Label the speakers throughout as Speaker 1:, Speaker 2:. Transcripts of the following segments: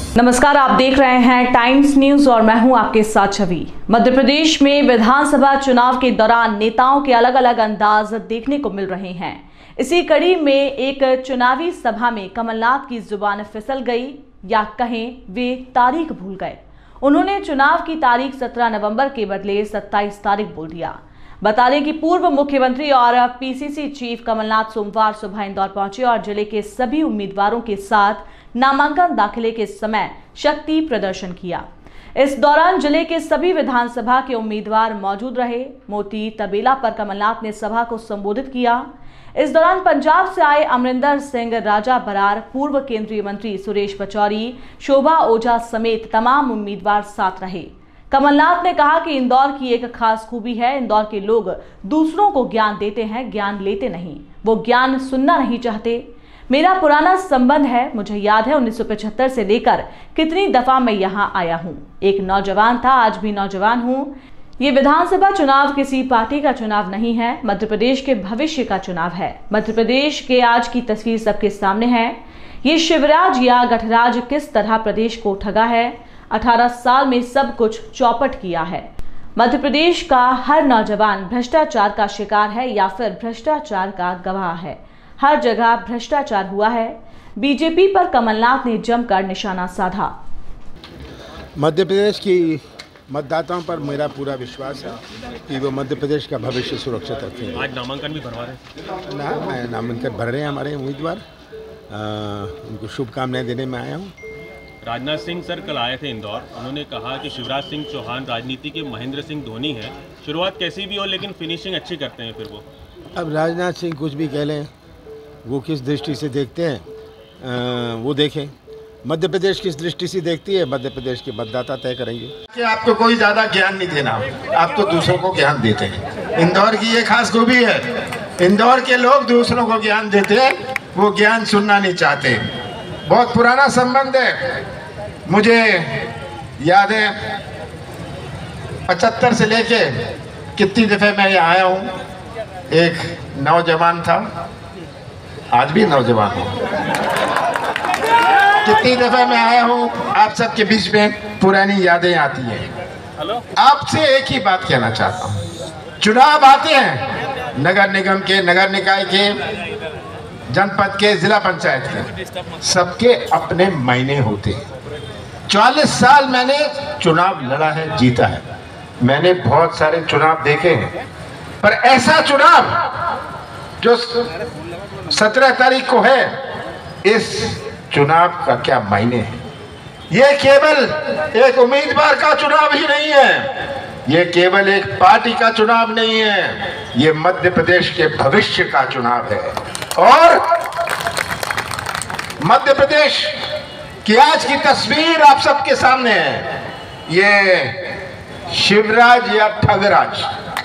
Speaker 1: नमस्कार, आप देख रहे हैं टाइम्स न्यूज और मैं हूं आपके साथ छवि। मध्य प्रदेश में विधानसभा चुनाव के दौरान नेताओं के अलग अलग अंदाज देखने को मिल रहे हैं। इसी कड़ी में एक चुनावी सभा में कमलनाथ की जुबान फिसल गई या कहें वे तारीख भूल गए। उन्होंने चुनाव की तारीख 17 नवंबर के बदले 27 तारीख बोल दिया। बता दें कि पूर्व मुख्यमंत्री और पीसीसी चीफ कमलनाथ सोमवार सुबह इंदौर पहुंचे और जिले के सभी उम्मीदवारों के साथ नामांकन दाखिले के समय शक्ति प्रदर्शन किया। इस दौरान जिले के सभी विधानसभा के उम्मीदवार मौजूद रहे। मोती तबेला पर कमलनाथ ने सभा को संबोधित किया। इस दौरान पंजाब से आए अमरिंदर सिंह, राजा बरार, पूर्व केंद्रीय मंत्री सुरेश पचौरी, शोभा ओझा समेत तमाम उम्मीदवार साथ रहे। कमलनाथ ने कहा कि इंदौर की एक खास खूबी है, इंदौर के लोग दूसरों को ज्ञान देते हैं, ज्ञान लेते नहीं। वो ज्ञान सुनना नहीं चाहते। मेरा पुराना संबंध है, मुझे याद है 1975 से लेकर कितनी दफा मैं यहाँ आया हूँ। एक नौजवान था, आज भी नौजवान हूँ। ये विधानसभा चुनाव किसी पार्टी का चुनाव नहीं है, मध्य प्रदेश के भविष्य का चुनाव है। मध्य प्रदेश के आज की तस्वीर सबके सामने है। ये शिवराज या गठराज किस तरह प्रदेश को ठगा है। 18 साल में सब कुछ चौपट किया है। मध्य प्रदेश का हर नौजवान भ्रष्टाचार का शिकार है या फिर भ्रष्टाचार का गवाह है। हर जगह भ्रष्टाचार हुआ है। बीजेपी पर कमलनाथ ने जमकर निशाना साधा।
Speaker 2: मध्य प्रदेश की मतदाताओं पर मेरा पूरा विश्वास है कि वो मध्य प्रदेश का भविष्य सुरक्षित रखेंगे।
Speaker 3: आज नामांकन भी भरवा रहे हैं?
Speaker 2: नामांकन भर रहे हैं हमारे उम्मीदवार। उनको शुभकामनाएं देने में आया हूँ।
Speaker 3: राजनाथ सिंह सर कल आए थे इंदौर। उन्होंने कहा कि शिवराज सिंह चौहान राजनीति के महेंद्र सिंह धोनी है। शुरुआत कैसी भी हो लेकिन फिनिशिंग अच्छी करते हैं। फिर वो
Speaker 2: अब राजनाथ सिंह कुछ भी कह लें, वो किस दृष्टि से देखते हैं वो देखें। मध्य प्रदेश किस दृष्टि से देखती है, मध्य प्रदेश के मतदाता तय करेंगे।
Speaker 4: कि आपको कोई ज़्यादा ज्ञान नहीं देना, आप तो दूसरों को ज्ञान देते हैं। इंदौर की ये खास खूबी है, इंदौर के लोग दूसरों को ज्ञान देते हैं, वो ज्ञान सुनना नहीं चाहते। बहुत पुराना संबंध है। मुझे याद है 75 से लेके कितनी दफ़े मैं यहाँ आया हूँ। एक नौजवान था, आज भी नौजवान हूँ। कितनी दफ़ा मैं आया हूँ, आप सबके बीच में पुरानी यादें आती हैं। आपसे एक ही बात कहना चाहता हूँ, चुनाव आते हैं नगर निगम के, नगर निकाय के, जनपद के, जिला पंचायत के, सबके अपने मायने होते हैं। 40 साल मैंने चुनाव लड़ा है, जीता है। मैंने बहुत सारे चुनाव देखे हैं, पर ऐसा चुनाव जो 17 तारीख को है, इस चुनाव का क्या मायने है। ये केवल एक उम्मीदवार का चुनाव ही नहीं है, ये केवल एक पार्टी का चुनाव नहीं है, ये मध्य प्रदेश के भविष्य का चुनाव है। और मध्य प्रदेश की आज की तस्वीर आप सबके सामने है। ये शिवराज या ठगराज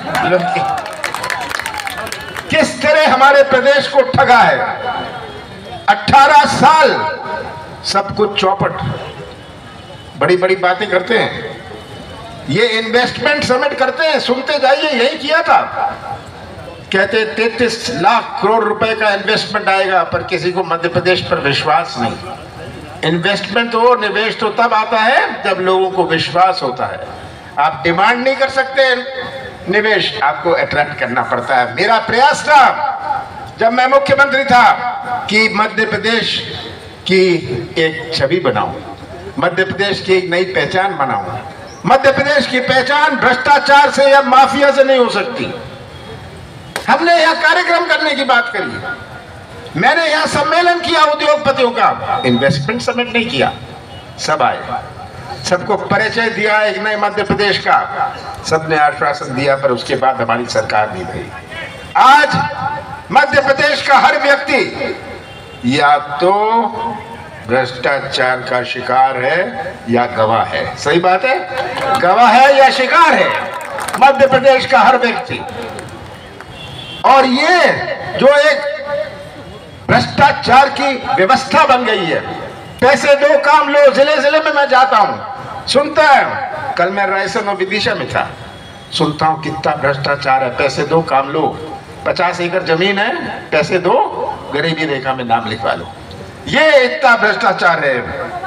Speaker 4: किस तरह हमारे प्रदेश को ठगा है। 18 साल सब कुछ चौपट, बड़ी बड़ी बातें करते हैं। ये इन्वेस्टमेंट समिट करते हैं, सुनते जाइए, यही किया था। कहते 33 लाख करोड़ रुपए का इन्वेस्टमेंट आएगा, पर किसी को मध्य प्रदेश पर विश्वास नहीं। इन्वेस्टमेंट तो, निवेश तो तब आता है जब लोगों को विश्वास होता है। आप डिमांड नहीं कर सकते निवेश, आपको अट्रैक्ट करना पड़ता है। मेरा प्रयास था जब मैं मुख्यमंत्री था कि मध्य प्रदेश की एक छवि बनाऊं, मध्य प्रदेश की एक नई पहचान बनाऊं। मध्य प्रदेश की पहचान भ्रष्टाचार से या माफिया से नहीं हो सकती। हमने यह कार्यक्रम करने की बात करी, मैंने यह सम्मेलन किया उद्योगपतियों का, इन्वेस्टमेंट समिट नहीं किया। सब आए, सबको परिचय दिया एक नए मध्य प्रदेश का, सबने आश्वासन दिया, पर उसके बाद हमारी सरकार नहीं रही। आज मध्य प्रदेश का हर व्यक्ति या तो भ्रष्टाचार का शिकार है या गवाह है। सही बात है, गवाह है या शिकार है मध्य प्रदेश का हर व्यक्ति। और ये जो एक भ्रष्टाचार की व्यवस्था बन गई है, पैसे दो काम लो, जिले जिले में मैं जाता हूँ, सुनता है। कल मैं रायसेन और विदिशा में था, सुनता हूँ कितना भ्रष्टाचार है। पैसे दो काम लो, 50 एकड़ जमीन है, पैसे दो, गरीबी रेखा में नाम लिखवा लो। ये इतना भ्रष्टाचार है।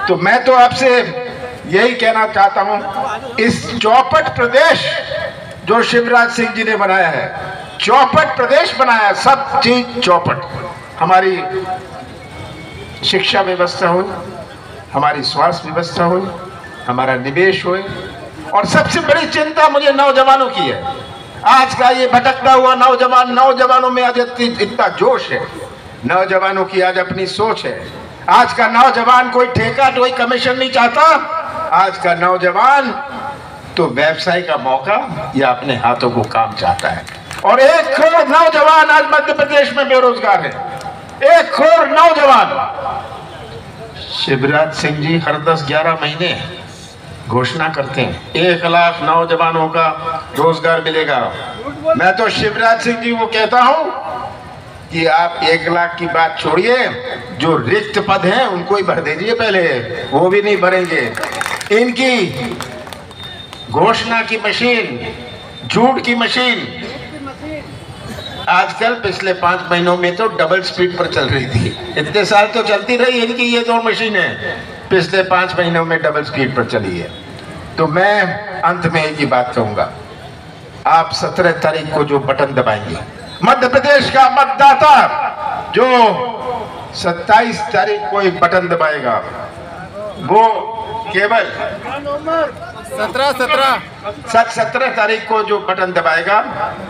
Speaker 4: तो मैं तो आपसे यही कहना चाहता हूं, इस चौपट प्रदेश जो शिवराज सिंह जी ने बनाया है, चौपट प्रदेश बनाया, सब चीज चौपट। हमारी शिक्षा व्यवस्था हो, हमारी स्वास्थ्य व्यवस्था हो, हमारा निवेश हो, और सबसे बड़ी चिंता मुझे नौजवानों की है। आज का ये भटकता हुआ नौजवानों में आज इतना जोश है, नौजवानों की आज अपनी सोच है। आज का नौजवान कोई ठेका कोई कमीशन नहीं चाहता, आज का नौजवान तो व्यवसाय का मौका या अपने हाथों को काम चाहता है। और 1 करोड़ नौजवान आज मध्य प्रदेश में बेरोजगार है, 1 करोड़ नौजवान। शिवराज सिंह जी हर 10-11 महीने घोषणा करते हैं 1 लाख नौजवानों का रोजगार मिलेगा। मैं तो शिवराज सिंह जी को कहता हूं कि आप 1 लाख की बात छोड़िए, जो रिक्त पद हैं उनको ही भर दीजिए, पहले वो भी नहीं भरेंगे। इनकी घोषणा की मशीन, झूठ की मशीन आजकल पिछले 5 महीनों में तो डबल स्पीड पर चल रही थी। इतने साल तो चलती रही इनकी ये 2 मशीनें, पिछले 5 महीनों में डबल स्पीड पर चली है। तो मैं अंत में एक ही बात कहूंगा, आप 17 तारीख को जो बटन दबाएंगे, मध्य प्रदेश का मतदाता जो 27 तारीख को एक बटन दबाएगा, वो केवल 17 तारीख को जो बटन दबाएगा,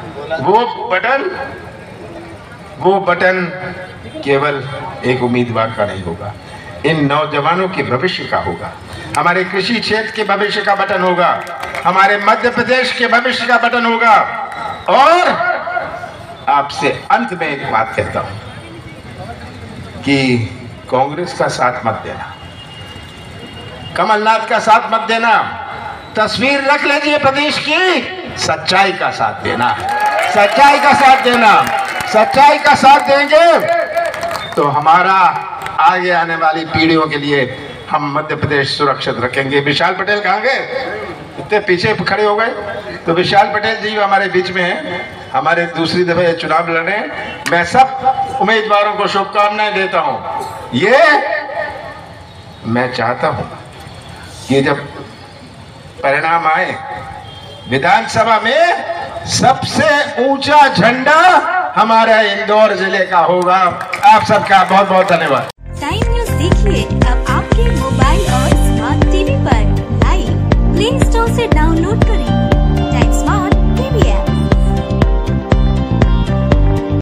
Speaker 4: वो बटन केवल एक उम्मीदवार का नहीं होगा, इन नौजवानों के भविष्य का होगा, हमारे कृषि क्षेत्र के भविष्य का बटन होगा, हमारे मध्य प्रदेश के भविष्य का बटन होगा। और आपसे अंत में एक बात कहता हूं कि कांग्रेस का साथ मत देना, कमलनाथ का साथ मत देना, तस्वीर रख लीजिए प्रदेश की, सच्चाई का साथ देना, सच्चाई का साथ देना। सच्चाई का साथ देंगे तो हमारा आगे आने वाली पीढ़ियों के लिए हम मध्य प्रदेश सुरक्षित रखेंगे। विशाल पटेल कहाँ गए? इतने पीछे खड़े हो गए। तो विशाल पटेल जी हमारे बीच में हैं, हमारे दूसरी दफे चुनाव लड़े। मैं सब उम्मीदवारों को शुभकामनाएं देता हूं। ये मैं चाहता हूं कि जब परिणाम आए, विधानसभा में सबसे ऊंचा झंडा हमारे इंदौर जिले का होगा। आप सबका बहुत बहुत धन्यवाद।
Speaker 5: टाइम न्यूज़ देखिए अब आपके मोबाइल और स्मार्ट टीवी पर लाइव प्ले स्टोर से डाउनलोड करें।